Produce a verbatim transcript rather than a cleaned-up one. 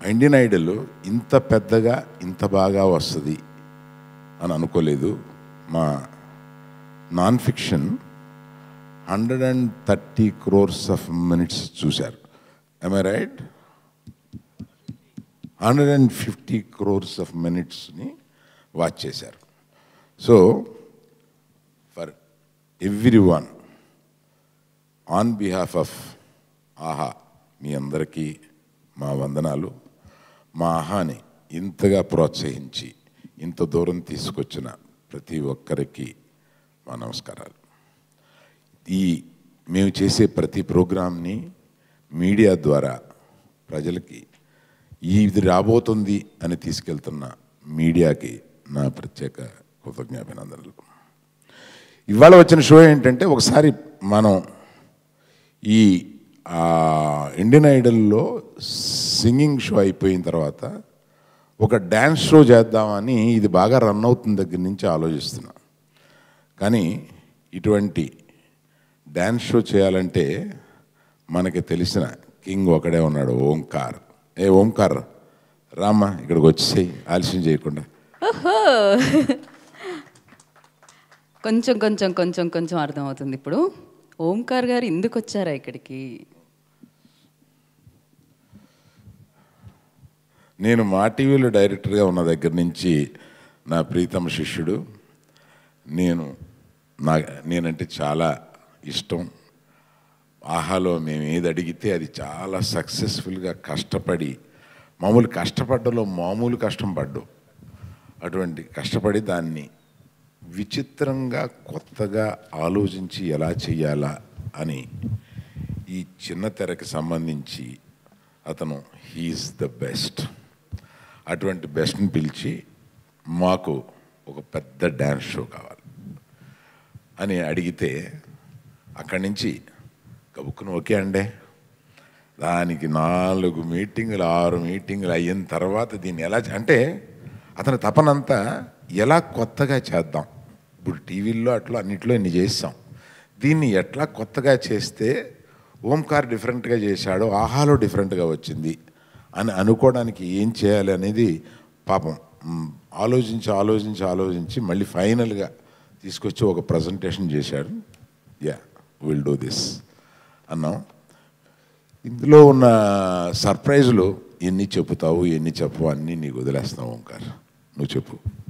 Indian Idol ఇంత పెద్దగా ఇంత బాగా వస్తుంది అని అనుకోలేదు. మా non fiction hundred and thirty crores of మినిట్స్ చూశారు. am I right? Hundred and fifty crores of మినిట్స్ని వాచ్ చేశారు. So for every one on behalf of Aha మీ అందరికీ మా వందనాలు. మా ఆహాని ఇంతగా ప్రోత్సహించి ఇంత దూరం తీసుకొచ్చిన ప్రతి ఒక్కరికి మా నమస్కారాలు. ఈ మేము చేసే ప్రతి ప్రోగ్రామ్ని మీడియా ద్వారా ప్రజలకి ఇది రాబోతుంది అని తీసుకెళ్తున్న మీడియాకి నా ప్రత్యేక కృతజ్ఞాభినందనలు. ఇవాళ వచ్చిన షో ఏంటంటే, ఒకసారి మనం ఈ ఇండియన్ ఐడల్లో సింగింగ్ షో అయిపోయిన తర్వాత ఒక డ్యాన్స్ షో చేద్దామని, ఇది బాగా రన్ అవుతున్న దగ్గర నుంచి ఆలోచిస్తున్నా. కానీ ఇటువంటి డ్యాన్స్ షో చేయాలంటే మనకి తెలిసిన కింగ్ ఒకడే ఉన్నాడు, ఓంకార్. ఏ ఓంకార్ రామ్మా ఇక్కడికి వచ్చేసేయి, ఆలస్యం చేయకుండా. కొంచెం కొంచెం కొంచెం కొంచెం అర్థమవుతుంది ఇప్పుడు. ఓంకార్ గారు ఎందుకు వచ్చారా ఇక్కడికి? నేను మా టీవీలో డైరెక్టర్గా ఉన్న దగ్గర నుంచి నా ప్రీతమ శిష్యుడు. నేను నా నేనంటే చాలా ఇష్టం. ఆహాలో మేము ఏది అడిగితే అది చాలా సక్సెస్ఫుల్గా కష్టపడి, మామూలు కష్టపడ్డలో మామూలు కష్టం పడ్డు, అటువంటి కష్టపడి దాన్ని విచిత్రంగా కొత్తగా ఆలోచించి ఎలా చేయాలా అని ఈ చిన్న తెరకి సంబంధించి అతను హీఈస్ ద బెస్ట్. అటువంటి బెస్ట్ని పిలిచి మాకు ఒక పెద్ద డ్యాన్స్ షో కావాలి అని అడిగితే అక్కడి నుంచి కబుక్కును ఓకే అండే. దానికి నాలుగు మీటింగులు ఆరు మీటింగులు అయిన తర్వాత దీన్ని ఎలా అంటే అతని తపనంతా ఎలా కొత్తగా చేద్దాం. ఇప్పుడు టీవీల్లో అట్లా అన్నిట్లో ఇన్ని చేస్తాం, దీన్ని ఎట్లా కొత్తగా చేస్తే ఓంకార్ డిఫరెంట్గా చేశాడు, ఆహాలో డిఫరెంట్గా వచ్చింది అని అనుకోవడానికి ఏం చేయాలి అనేది పాపం ఆలోచించి ఆలోచించి ఆలోచించి మళ్ళీ ఫైనల్గా తీసుకొచ్చి ఒక ప్రజెంటేషన్ చేశాడు. యా విల్ డూ దిస్ అన్నాం. ఇందులో ఉన్న సర్ప్రైజులు ఎన్ని చెప్పుతావు ఎన్ని చెప్పు అన్నీ నీకు వదిలేస్తావు ఓంకార్, నువ్వు చెప్పు.